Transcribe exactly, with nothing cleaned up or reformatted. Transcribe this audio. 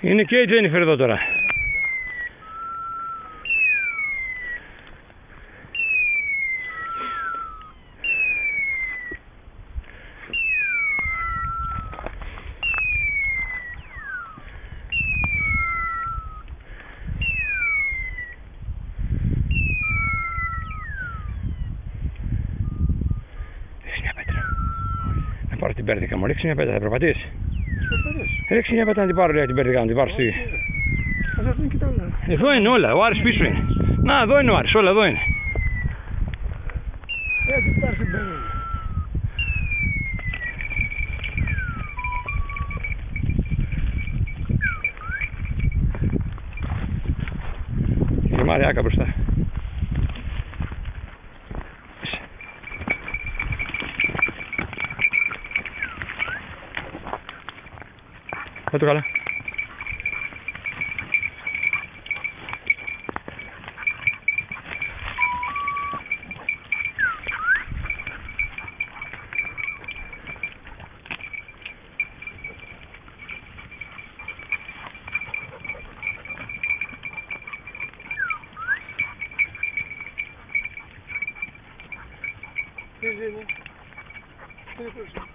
Είναι και η Τζένιφερ εδώ τώρα. Ρίξει μια πέτρα. Να πάρω την πέρδικα μου, ρίξει μια πέτρα, θα περπατήσεις. Ρίξει μια πέτρα να την πάρω, λέει, την πέρδικα να την πάρω στη... Εδώ είναι όλα, ο Άρης πίσω είναι. Να, εδώ είναι ο Άρης, όλα εδώ είναι. Έτσι πάρει την πέρα. Και Μαριάκα μπροστά. Θα το καλά. Τι είναι, τι είναι